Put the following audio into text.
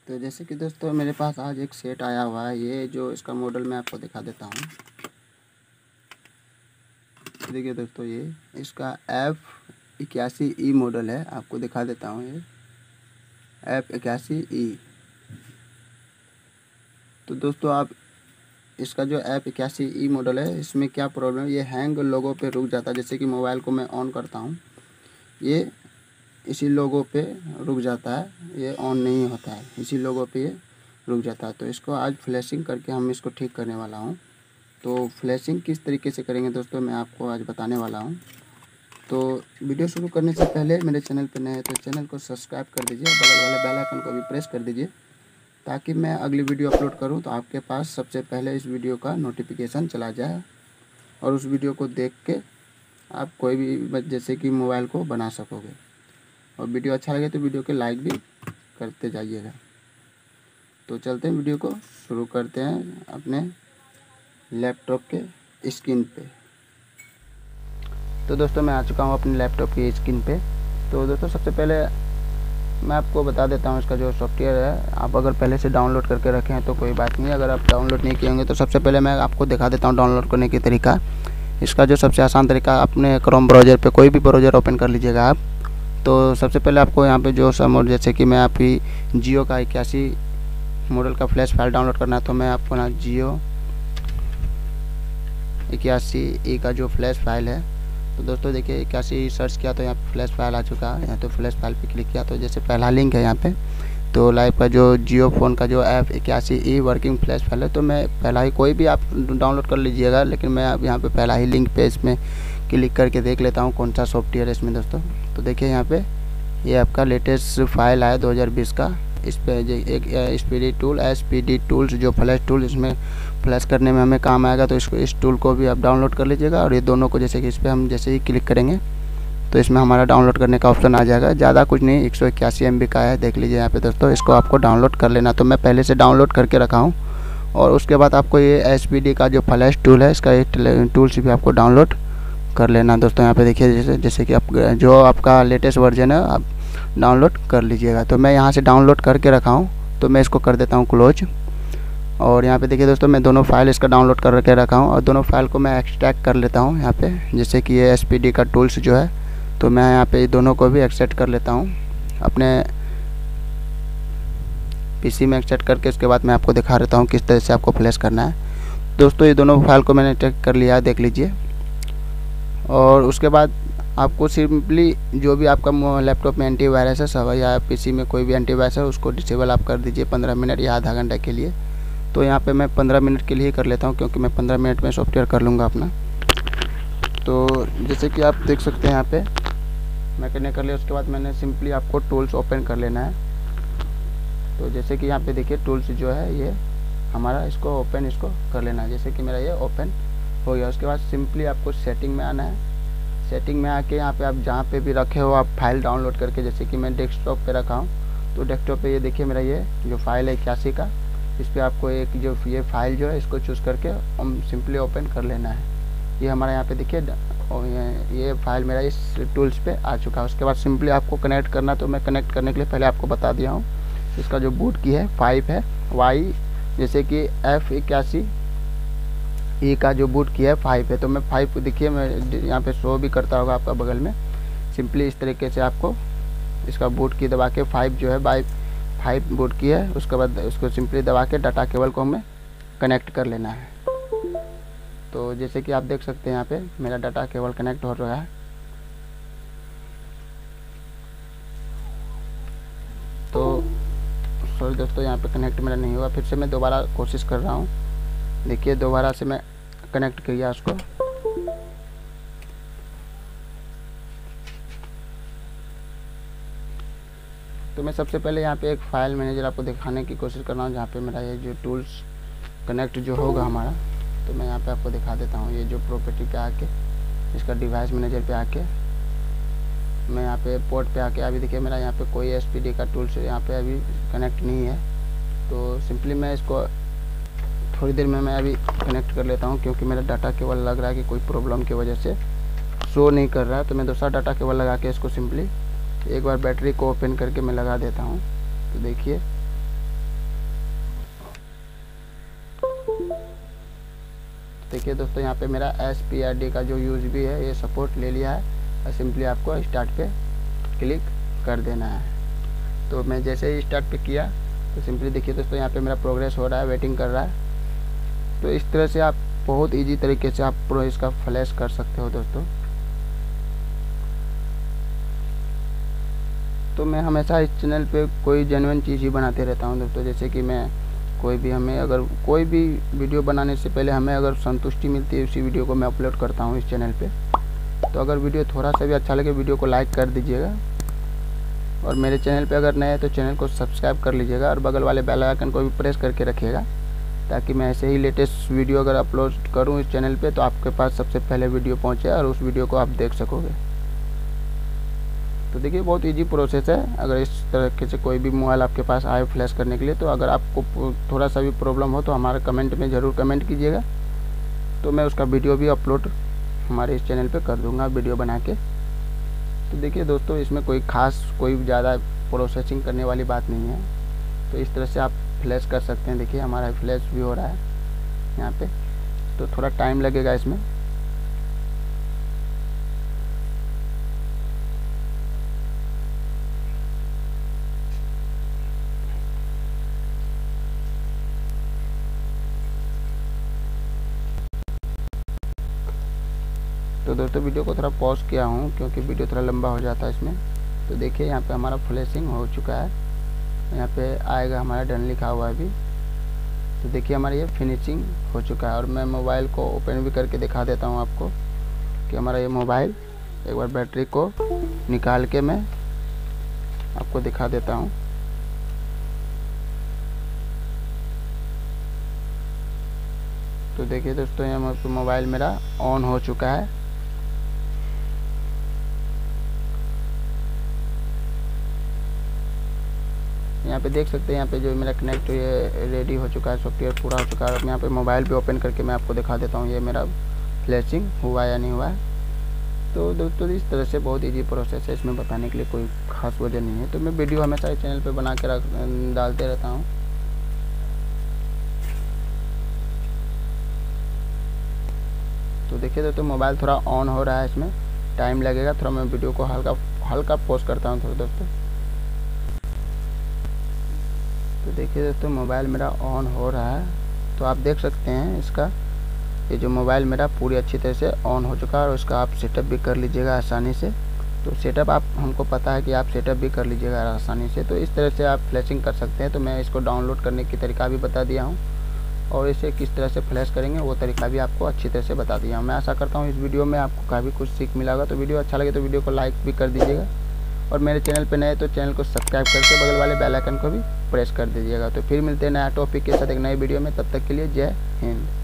तो जैसे कि दोस्तों मेरे पास आज एक सेट आया हुआ है। ये जो इसका मॉडल मैं आपको दिखा देता हूँ। देखिए दोस्तों, ये इसका F81E मॉडल है। आपको दिखा देता हूँ ये F81E। तो दोस्तों आप इसका जो F81E मॉडल है, इसमें क्या प्रॉब्लम है, ये हैंग लोगों पे रुक जाता है। जैसे कि मोबाइल को मैं ऑन करता हूँ, ये इसी लोगो पे रुक जाता है, ये ऑन नहीं होता है, इसी लोगो पे ये रुक जाता है। तो इसको आज फ्लैशिंग करके हम इसको ठीक करने वाला हूँ। तो फ्लैशिंग किस तरीके से करेंगे दोस्तों, मैं आपको आज बताने वाला हूँ। तो वीडियो शुरू करने से पहले मेरे चैनल पर नए हैं तो चैनल को सब्सक्राइब कर दीजिए, बगल वाले बेल आइकन को भी प्रेस कर दीजिए, ताकि मैं अगली वीडियो अपलोड करूँ तो आपके पास सबसे पहले इस वीडियो का नोटिफिकेशन चला जाए और उस वीडियो को देख के आप कोई भी जैसे कि मोबाइल को बना सकोगे। और वीडियो अच्छा लगे तो वीडियो के लाइक भी करते जाइएगा। तो चलते हैं, वीडियो को शुरू करते हैं अपने लैपटॉप के स्क्रीन पे। तो दोस्तों मैं आ चुका हूँ अपने लैपटॉप की स्क्रीन पे। तो दोस्तों सबसे पहले मैं आपको बता देता हूँ, इसका जो सॉफ्टवेयर है, आप अगर पहले से डाउनलोड करके रखे हैं तो कोई बात नहीं। अगर आप डाउनलोड नहीं किए होंगे तो सबसे पहले मैं आपको दिखा देता हूँ डाउनलोड करने की तरीका। इसका जो सबसे आसान तरीका, अपने क्रोम ब्राउज़र पे कोई भी ब्राउज़र ओपन कर लीजिएगा आप। तो सबसे पहले आपको यहाँ पे जो समोड, जैसे कि मैं आपकी जियो का 81 मॉडल का फ्लैश फाइल डाउनलोड करना है, तो मैं आपको ना जियो 81E का जो फ्लैश फाइल है, तो दोस्तों देखिए 81 सर्च किया तो यहाँ पे फ्लैश फाइल आ चुका है। यहाँ तो फ्लैश फाइल पे क्लिक किया तो जैसे पहला लिंक है यहाँ पे, तो लाइव का जो जियो फ़ोन का जो F81E वर्किंग फ्लैश फाइल है, तो मैं पहला ही, कोई भी आप डाउनलोड कर लीजिएगा, लेकिन मैं अब यहाँ पे पहला ही लिंक पे इसमें क्लिक करके देख लेता हूँ कौन सा सॉफ्टवेयर है इसमें दोस्तों। तो देखिए यहाँ पे ये आपका लेटेस्ट फाइल आया 2020 का। इस पर एक SPD टूल, SPD टूल्स जो फ्लैश टूल, इसमें फ्लैश करने में हमें काम आएगा। तो इसको, इस टूल को भी आप डाउनलोड कर लीजिएगा। और ये दोनों को, जैसे कि इस पर हम जैसे ही क्लिक करेंगे तो इसमें हमारा डाउनलोड करने का ऑप्शन आ जाएगा। ज़्यादा कुछ नहीं, 181 MB का है, देख लीजिए यहाँ पे दोस्तों। इसको आपको डाउनलोड कर लेना, तो मैं पहले से डाउनलोड करके रखा हूँ। और उसके बाद आपको ये SPD का जो फ्लैश टूल है, इसका एक टूल्स भी आपको डाउनलोड कर लेना दोस्तों। यहाँ पे देखिए जैसे कि आप जो आपका लेटेस्ट वर्जन है आप डाउनलोड कर लीजिएगा। तो मैं यहाँ से डाउनलोड करके रखा हूँ, तो मैं इसको कर देता हूँ क्लोज। और यहाँ पे देखिए दोस्तों, मैं दोनों फाइल इसका डाउनलोड करके रखा हूँ और दोनों फाइल को मैं एक्सट्रैक्ट कर लेता हूँ यहाँ पे। जैसे कि ये SPD का टूल्स जो है, तो मैं यहाँ पे दोनों को भी एक्सट्रैक्ट कर लेता हूँ अपने PC में। एक्सट्रैक्ट करके उसके बाद मैं आपको दिखा देता हूँ किस तरह से आपको फ्लैश करना है। दोस्तों ये दोनों फाइल को मैंने एक्सट्रैक्ट कर लिया है, देख लीजिए। और उसके बाद आपको सिंपली जो भी आपका लैपटॉप में एंटीवायरस है सब, या PC में कोई भी एंटीवायरस है, उसको डिसेबल आप कर दीजिए 15 मिनट या आधा घंटा के लिए। तो यहाँ पे मैं 15 मिनट के लिए कर लेता हूँ, क्योंकि मैं 15 मिनट में सॉफ्टवेयर कर लूँगा अपना। तो जैसे कि आप देख सकते हैं यहाँ पे मैं करने कर लिया। उसके बाद मैंने सिंपली आपको टूल्स ओपन कर लेना है। तो जैसे कि यहाँ पे देखिए टूल्स जो है ये हमारा, इसको ओपन इसको कर लेना है। जैसे कि मेरा ये ओपन हो गया। उसके बाद सिंपली आपको सेटिंग में आना है। सेटिंग में आके यहाँ पे आप जहाँ पे भी रखे हो आप फाइल डाउनलोड करके, जैसे कि मैं डेस्कटॉप पे रखा हूँ, तो डेस्कटॉप पे ये देखिए मेरा ये जो फाइल है 81 का, इस पर आपको एक जो ये फाइल जो है इसको चूज़ करके हम सिंपली ओपन कर लेना है। ये हमारा यहाँ पे देखिए ये फाइल मेरा इस टूल्स पे आ चुका है। उसके बाद सिंपली आपको कनेक्ट करना, तो मैं कनेक्ट करने के लिए पहले आपको बता दिया हूँ। इसका जो बूट की है 5 है, Y जैसे कि F81E का जो बूट की है 5 है। तो मैं 5 देखिए, मैं यहाँ पे शो भी करता होगा आपका बगल में। सिंपली इस तरीके से आपको इसका बूट की दबा के 5 जो है बाई 5 बूट की है। उसके बाद उसको सिंपली दबा के डाटा केबल को हमें कनेक्ट कर लेना है। तो जैसे कि आप देख सकते हैं यहाँ पे मेरा डाटा केबल कनेक्ट हो रहा है। तो सॉरी दोस्तों, यहाँ पे कनेक्ट मेरा नहीं हुआ, फिर से मैं दोबारा कोशिश कर रहा हूँ। देखिए दोबारा से मैं कनेक्ट किया उसको। तो मैं सबसे पहले यहाँ पे एक फ़ाइल मैनेजर आपको दिखाने की कोशिश कर रहा हूँ, जहाँ पे मेरा ये जो टूल्स कनेक्ट जो होगा हमारा, तो मैं यहाँ पे आपको दिखा देता हूँ। ये जो प्रॉपर्टी पे आके, इसका डिवाइस मैनेजर पे आके, मैं यहाँ पे पोर्ट पे आके, अभी देखिए मेरा यहाँ पे कोई SPD का टूल्स यहाँ पे अभी कनेक्ट नहीं है। तो सिंपली मैं इसको थोड़ी देर में मैं अभी कनेक्ट कर लेता हूँ, क्योंकि मेरा डाटा केबल लग रहा है कि कोई प्रॉब्लम की वजह से शो नहीं कर रहा है। तो मैं दूसरा डाटा केबल लगा के इसको सिंपली एक बार बैटरी को ओपन करके मैं लगा देता हूँ। तो देखिए देखिए दोस्तों यहाँ पे मेरा SPRD का जो USB है ये सपोर्ट ले लिया है और सिंपली आपको स्टार्ट पे क्लिक कर देना है। तो मैं जैसे ही स्टार्ट पे किया तो सिंपली देखिए दोस्तों यहाँ पे मेरा प्रोग्रेस हो रहा है, वेटिंग कर रहा है। तो इस तरह से आप बहुत इजी तरीके से आप इसका फ्लैश कर सकते हो दोस्तों। तो मैं हमेशा इस चैनल पे कोई जेन्युइन चीज़ ही बनाते रहता हूँ दोस्तों। जैसे कि मैं अगर कोई भी वीडियो बनाने से पहले हमें अगर संतुष्टि मिलती है, उसी वीडियो को मैं अपलोड करता हूँ इस चैनल पे। तो अगर वीडियो थोड़ा सा भी अच्छा लगे वीडियो को लाइक कर दीजिएगा, और मेरे चैनल पे अगर नए हैं तो चैनल को सब्सक्राइब कर लीजिएगा और बगल वाले बेल आइकन को भी प्रेस करके रखिएगा, ताकि मैं ऐसे ही लेटेस्ट वीडियो अगर अपलोड करूँ इस चैनल पे तो आपके पास सबसे पहले वीडियो पहुँचे और उस वीडियो को आप देख सकोगे। तो देखिए बहुत इजी प्रोसेस है। अगर इस तरीके से कोई भी मोबाइल आपके पास आए फ्लैश करने के लिए, तो अगर आपको थोड़ा सा भी प्रॉब्लम हो तो हमारे कमेंट में ज़रूर कमेंट कीजिएगा, तो मैं उसका वीडियो भी अपलोड हमारे इस चैनल पे कर दूंगा वीडियो बना के। तो देखिए दोस्तों इसमें कोई ज़्यादा प्रोसेसिंग करने वाली बात नहीं है। तो इस तरह से आप फ्लैश कर सकते हैं। देखिए हमारा फ्लैश भी हो रहा है यहाँ पे, तो थोड़ा टाइम लगेगा इसमें। तो दोस्तों वीडियो को थोड़ा पॉज किया हूँ क्योंकि वीडियो थोड़ा लंबा हो जाता है इसमें। तो देखिए यहाँ पे हमारा फ्लैशिंग हो चुका है, यहाँ पे आएगा हमारा डन लिखा हुआ है अभी। तो देखिए हमारा ये फिनिशिंग हो चुका है। और मैं मोबाइल को ओपन भी करके दिखा देता हूँ आपको कि हमारा ये मोबाइल, एक बार बैटरी को निकाल के मैं आपको दिखा देता हूँ। तो देखिए दोस्तों यहाँ मोबाइल मेरा ऑन हो चुका है। यहाँ पे देख सकते हैं, यहाँ पे जो मेरा कनेक्ट ये रेडी हो चुका है, सॉफ्टवेयर पूरा हो चुका है। और यहाँ पे मोबाइल पे ओपन करके मैं आपको दिखा देता हूँ ये मेरा फ्लैशिंग हुआ या नहीं हुआ है। तो दोस्तों इस तरह से बहुत इजी प्रोसेस है, इसमें बताने के लिए कोई ख़ास वजह नहीं है। तो मैं वीडियो हमेशा इस चैनल पे बना के डालते रहता हूँ। तो देखिए दोस्तों मोबाइल थोड़ा ऑन हो रहा है, इसमें टाइम लगेगा थोड़ा। मैं वीडियो को हल्का पॉज करता हूँ थोड़ा दोस्तों। तो देखिए दोस्तों मोबाइल मेरा ऑन हो रहा है। तो आप देख सकते हैं इसका ये जो मोबाइल मेरा पूरी अच्छी तरह से ऑन हो चुका है। और इसका आप सेटअप भी कर लीजिएगा आसानी से। तो सेटअप हमको पता है कि आप सेटअप भी कर लीजिएगा आसानी से। तो इस तरह से आप फ्लैशिंग कर सकते हैं। तो मैं इसको डाउनलोड करने की तरीका भी बता दिया हूँ, और इसे किस तरह से फ्लैश करेंगे वो तरीका भी आपको अच्छी तरह से बता दिया हूँ। मैं आशा करता हूँ इस वीडियो में आपको काफ़ी कुछ सीख मिला होगा। तो वीडियो अच्छा लगे तो वीडियो को लाइक भी कर दीजिएगा, और मेरे चैनल पे नए तो चैनल को सब्सक्राइब करके बगल वाले बेल आइकन को भी प्रेस कर दीजिएगा। तो फिर मिलते हैं नया टॉपिक के साथ एक नए वीडियो में। तब तक के लिए जय हिंद।